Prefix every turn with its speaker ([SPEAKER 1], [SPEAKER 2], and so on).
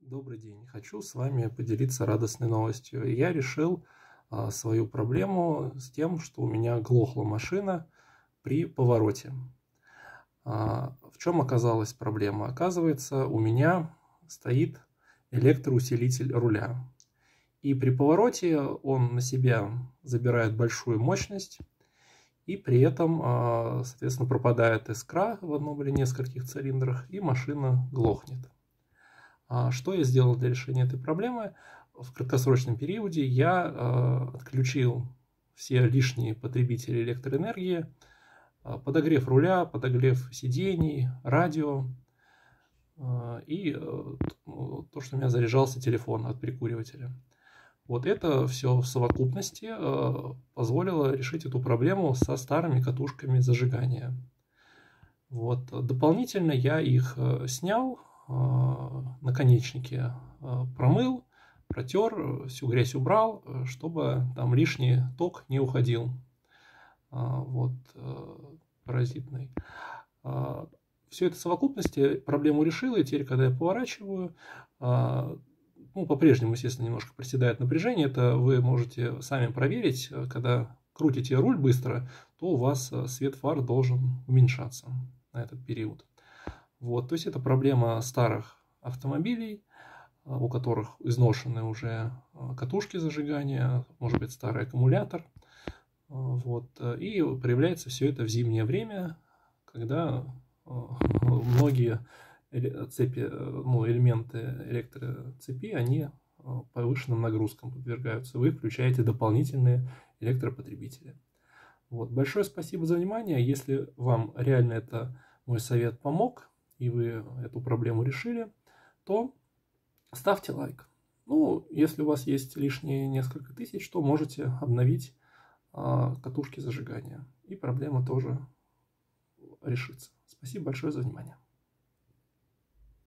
[SPEAKER 1] Добрый день. Хочу с вами поделиться радостной новостью. Я решил свою проблему с тем, что у меня глохла машина при повороте. В чем оказалась проблема? Оказывается, у меня стоит электроусилитель руля. И при повороте он на себя забирает большую мощность, и при этом, соответственно, пропадает искра в одном или нескольких цилиндрах, и машина глохнет. Что я сделал для решения этой проблемы? В краткосрочном периоде я отключил все лишние потребители электроэнергии, подогрев руля, подогрев сидений, радио и то, что у меня заряжался телефон от прикуривателя. Вот это все в совокупности позволило решить эту проблему со старыми катушками зажигания. Вот. Дополнительно я их снял, наконечники промыл, протер, всю грязь убрал, чтобы там лишний ток не уходил, вот, паразитный. Все это в совокупности проблему решило, и теперь, когда я поворачиваю, по-прежнему, естественно, немножко проседает напряжение. Это вы можете сами проверить, когда крутите руль быстро, то у вас свет фар должен уменьшаться на этот период. Вот, то есть это проблема старых автомобилей, у которых изношены уже катушки зажигания, может быть, старый аккумулятор. Вот, и проявляется все это в зимнее время, когда многие цепи, элементы электроцепи, они повышенным нагрузкам подвергаются. Вы включаете дополнительные электропотребители. Вот. Большое спасибо за внимание. Если вам реально мой совет помог, и вы эту проблему решили, то ставьте лайк. Если у вас есть лишние несколько тысяч, то можете обновить катушки зажигания, и проблема тоже решится. Спасибо большое за внимание.